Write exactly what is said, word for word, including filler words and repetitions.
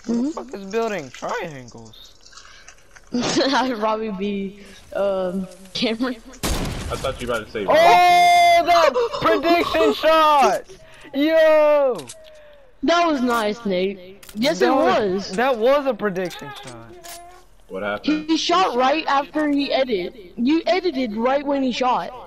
Who the fuck is building triangles? I'd probably be um Cameron. I thought you were about to say. Oh, the prediction shot! Yo! That was nice, Nate. Yes, that it was. That was a prediction shot. What happened? He shot right after he edited. You edited right when he shot.